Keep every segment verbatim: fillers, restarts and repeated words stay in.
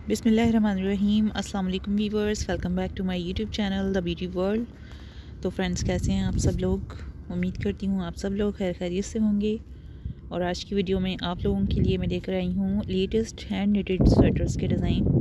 बिस्मिल्लाहिर्रहमानिर्रहीम। अस्सलाम वालेकुम viewers, welcome back to my YouTube channel the beauty world. तो फ्रेंड्स, कैसे हैं आप सब लोग? उम्मीद करती हूँ आप सब लोग खैर खैरियत से होंगे। और आज की वीडियो में आप लोगों के लिए मैं लेकर आई हूँ लेटेस्ट हैंड निटेड स्वेटर्स के डिज़ाइन।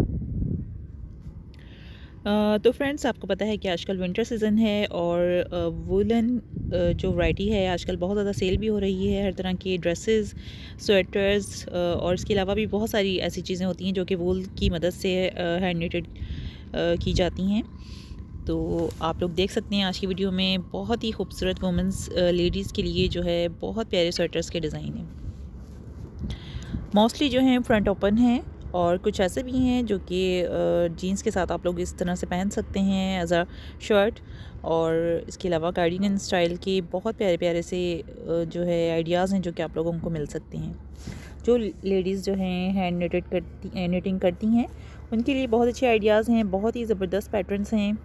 तो फ्रेंड्स, आपको पता है कि आजकल विंटर सीज़न है और वुलन जो वैरायटी है आजकल बहुत ज़्यादा सेल भी हो रही है। हर तरह के ड्रेसेस, स्वेटर्स और इसके अलावा भी बहुत सारी ऐसी चीज़ें होती हैं जो कि वूल की मदद से हैंड निटेड की जाती हैं। तो आप लोग देख सकते हैं आज की वीडियो में बहुत ही खूबसूरत वुमेंस लेडीज़ के लिए जो है बहुत प्यारे स्वेटर्स के डिज़ाइन हैं। मोस्टली जो हैं फ्रंट ओपन हैं और कुछ ऐसे भी हैं जो कि जीन्स के साथ आप लोग इस तरह से पहन सकते हैं एज अ शर्ट। और इसके अलावा कार्डिगन स्टाइल के बहुत प्यारे प्यारे से जो है आइडियाज़ हैं जो कि आप लोगों को मिल सकते हैं। जो लेडीज़ जो हैं हैंड निटेड करती निटिंग करती हैं उनके लिए बहुत अच्छे आइडियाज़ हैं, बहुत ही ज़बरदस्त पैटर्न्स हैं।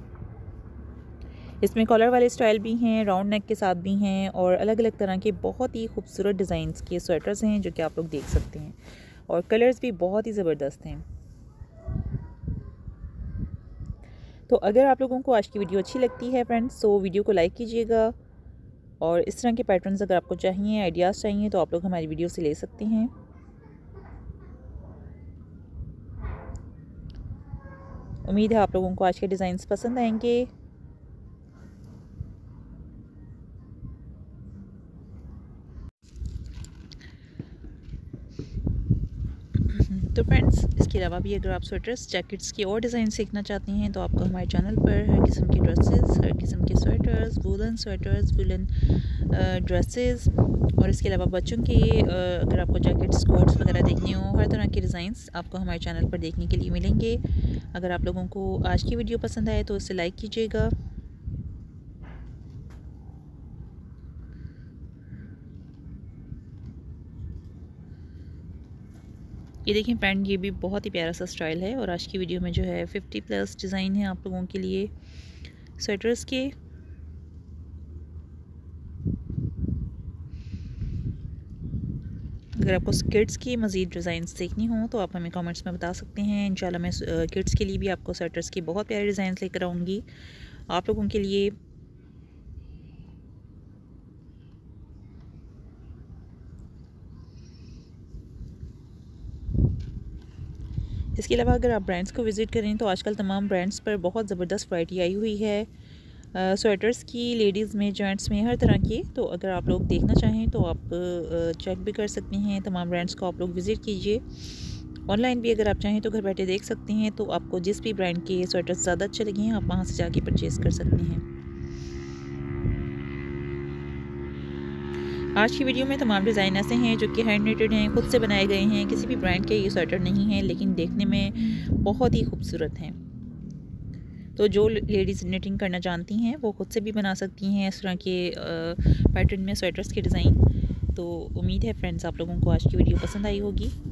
इसमें कॉलर वाले स्टाइल भी हैं, राउंड नेक के साथ भी हैं और अलग अलग तरह के बहुत ही खूबसूरत डिज़ाइंस के स्वेटर्स हैं जो कि आप लोग देख सकते हैं। और कलर्स भी बहुत ही ज़बरदस्त हैं। तो अगर आप लोगों को आज की वीडियो अच्छी लगती है फ्रेंड्स, तो वीडियो को लाइक कीजिएगा। और इस तरह के पैटर्न्स अगर आपको चाहिए, आइडियाज़ चाहिए, तो आप लोग हमारी वीडियो से ले सकते हैं। उम्मीद है आप लोगों को आज के डिज़ाइंस पसंद आएंगे। तो फ्रेंड्स, इसके अलावा भी अगर आप स्वेटर्स, जैकेट्स की और डिज़ाइन सीखना चाहती हैं तो आपको हमारे चैनल पर हर किस्म के ड्रेसेस, हर किस्म के sweaters, woollen sweaters, woollen dresses और इसके अलावा बच्चों के अगर आपको जैकेट्स, स्कर्ट्स वगैरह देखने हो, हर तरह के डिज़ाइंस आपको हमारे चैनल पर देखने के लिए मिलेंगे। अगर आप लोगों को आज की वीडियो पसंद आए तो इसे लाइक कीजिएगा। ये देखें पैंट, ये भी बहुत ही प्यारा सा स्टाइल है। और आज की वीडियो में जो है फिफ्टी प्लस डिज़ाइन है आप लोगों के लिए स्वेटर्स के। अगर आपको किड्स की मज़ीद डिज़ाइंस देखनी हो तो आप हमें कमेंट्स में बता सकते हैं। इंशाल्लाह मैं किड्स के लिए भी आपको स्वेटर्स के बहुत प्यारे डिज़ाइंस लेकर आऊँगी आप लोगों के लिए। इसके अलावा अगर आप ब्रांड्स को विज़िट करें तो आजकल तमाम ब्रांड्स पर बहुत ज़बरदस्त वैरायटी आई हुई है स्वेटर्स की, लेडीज़ में, जेंट्स में, हर तरह की। तो अगर आप लोग देखना चाहें तो आप चेक भी कर सकते हैं। तमाम ब्रांड्स को आप लोग विज़िट कीजिए। ऑनलाइन भी अगर आप चाहें तो घर बैठे देख सकते हैं। तो आपको जिस भी ब्रांड के स्वेटर्स ज़्यादा अच्छे लगे हैं आप वहाँ से जाके परचेज़ कर सकते हैं। आज की वीडियो में तमाम डिज़ाइन ऐसे हैं जो कि हैंड निटेड हैं, खुद से बनाए गए हैं। किसी भी ब्रांड के ये स्वेटर नहीं हैं, लेकिन देखने में बहुत ही खूबसूरत हैं। तो जो लेडीज़ निटिंग करना जानती हैं वो खुद से भी बना सकती हैं इस तरह के पैटर्न में स्वेटर्स के डिज़ाइन। तो उम्मीद है फ्रेंड्स आप लोगों को आज की वीडियो पसंद आई होगी।